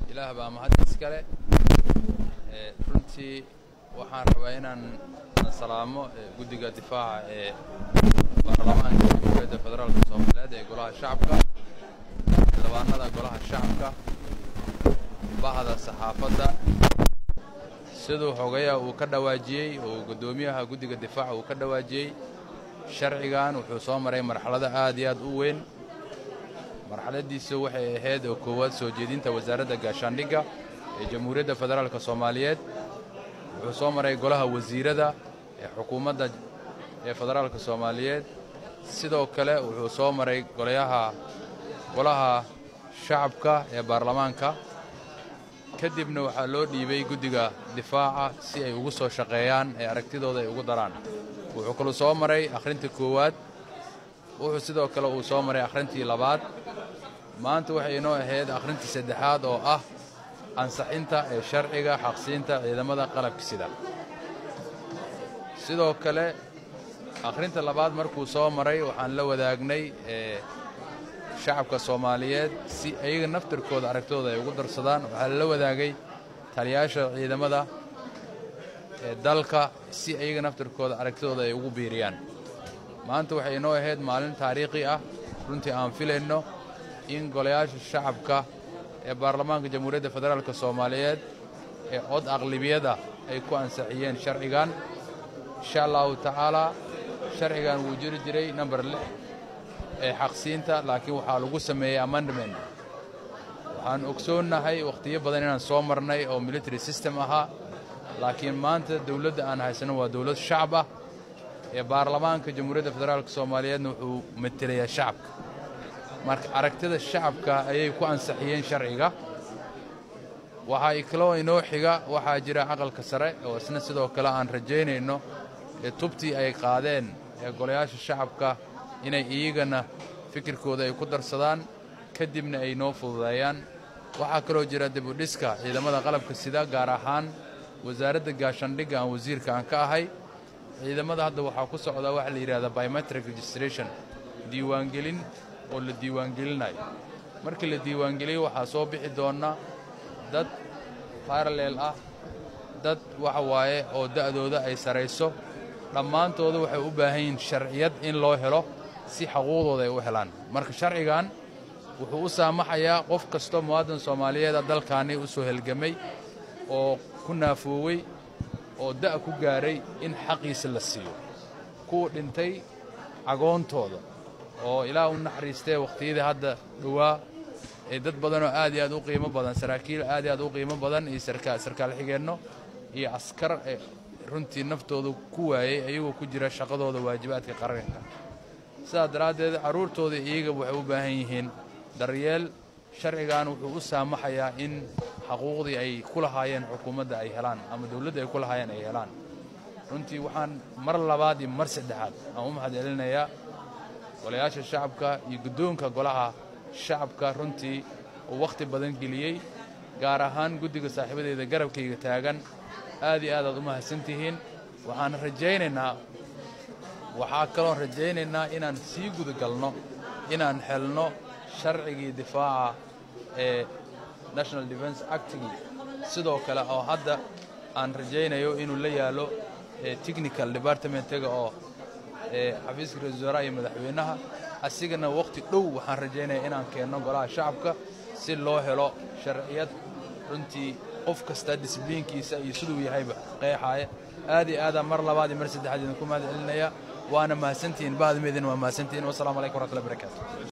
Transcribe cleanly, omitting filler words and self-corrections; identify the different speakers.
Speaker 1: ilaah baa mahad iskale runtii waxaan rabaa inaan salaamo guddiga difaaca ee baarlamaanka Jamhuuriyadda Federaalka Soomaaliyeed ee golaha shacabka xildhibaanada golaha shacabka bahda saxaafadda sidoo xogeeya uu ka dhawaajiyay oo gudoomiyaha guddiga difaaca uu ka dhawaajiyay sharcigan wuxuu soo maray marxalada aad iyo aad u weyn marxaladiisu waxay ahayd oo koowaad soo jeedinta wasaaradda gaashaandhigga ee Jamhuuriyadda Federaalka Soomaaliyeed wuxuu soo maray golaha wasiirada ee xukuumadda ee Federaalka Soomaaliyeed sidoo kale wuxuu soo maray golaha shacabka ee baarlamaanka kadibna waxaa loo dhiibay guddiga difaaca si ay ugu soo shaqeeyaan ee aragtidooda ay ugu daraan wuxuu kala soo maray akhrinta koowaad wuxuu sidoo kale uu soo maray akhrintii labaad maanta waxay inoo ahayd akhrintii saddexaad oo ah ansixinta ee sharciga xaqsiinta ciidamada qalabka sida sidoo kale akhrinta labaad markuu soo maray waxaan la wadaagnay shacabka Soomaaliyeed si ayaga naftirkooda aragtooda ay ugu darsadaan waxa la wadaagay taliyaasha ciidamada ee dalka si ayaga naftirkooda aragtooda ay ugu biiriyaan maanta waxay inoo ahayd maalin taariikhi ah runtii aan filayno in golayaasha shacabka ee baarlamaanka Jamhuuriyadda Federaalka Soomaaliyeed ee cod aqlabiyada ay ku ansixiyeen sharcigan insha Allah ta'ala sharcigan wuu jiri jiray number 6 ee xaqsiinta laakiin waxa lagu sameeyay amendment waxaan ogsoonahay waqtiyo badan inaan soo marnay oo military system aha laakiin maanta dawladda aan haysano waa dawlad shacab ah ee baarlamaanka Jamhuuriyadda Federaalka Soomaaliyeed wuxuu matalayaa shacabka marka aragtida shacabka ayay ku ansixiyeen sharciga waxa ay kala inoo xiga waxa jira aqalka sare oo isna sidoo kale aan rajeynayno ee tubtii ay qaadeen ee golayaasha shacabka inay iyagana fikirkooda ay ku darsadaan kadibna ay noo fududeeyaan waxa kale oo jira dib u dhiska ciidamada qalabka sida gaar ahaan wasaaradda gaashaandhigga aan wasiirka aan ka ahay ciidamada hadda waxa ku socda waxa la yiraahdo biometric registration diiwaangelin oo la diiwaangelinayo markii la diiwaangeliyo waxa soo bixi doona dad parallel ah dad waxa waaye oo da'dooda ay sareyso dhammaantooda waxay u baahan yihiin sharciyad in loo helo si xuquuqdooda ay u helaan marka sharcigan wuxuu u saamaxayaa qof kasto muwaadin Soomaaliyeed dalkaani u soo helgamay oo ku naafooway oo da' ku gaaray in xaqiisa la siiyo ku dhintay agoontooda oo ilaa u naxariistay waqtiyada hadda dhawaa ee dad badan oo aad iyo aad u qiimo badan saraakiil aad iyo aad u qiimo badan iyo sarkaal xigeenno iyo askar runtii naftooda ku waayay ayagoo ku jira shaqadooda waajibaadka qaranka sidaa daraadeed caruurtooda iyaga waxay u baahan yihiin daryeel sharcigan wuxuu u saamaxayaa in xuquuqdii ay ku lahaayeen xukuumadda ay helaan ama dawladda ay ku lahaayeen ay helaan runtii waxaan mar labaad iyo mar saddexaad aan u mahadcelinayaa golayaasha shacabka iyo guddoonka golaha shacabka runtii oo waqti badan geliyay gaar ahaan guddiga saaxiibadeeda garabkayga taagan aad iyo aad u mahadsantihiin waxaan rajaynaynaa inaan sii guda galno inaan helno sharcigii difaaca ee National Defense Act sidoo kale oo hadda aan rajaynayo inuu la yaalo technical department-ga oo xafiiska ra'iisul wasaaraha iyo madaxweynaha asigana waqti dhow waxaan rajaynayaa inaan keenno golaha shacabka si loo helo sharciyad runtii qof kasta discipliinkiisa iyo sidoo yahayba qeexaya aad iyo aad mar labaad iyo mar saddexaad idinku mahadcelinaya waana mahadsantiin baadmeedin waa mahadsantiin wassalaamu alaykum wa rahmatullahi wa barakatuh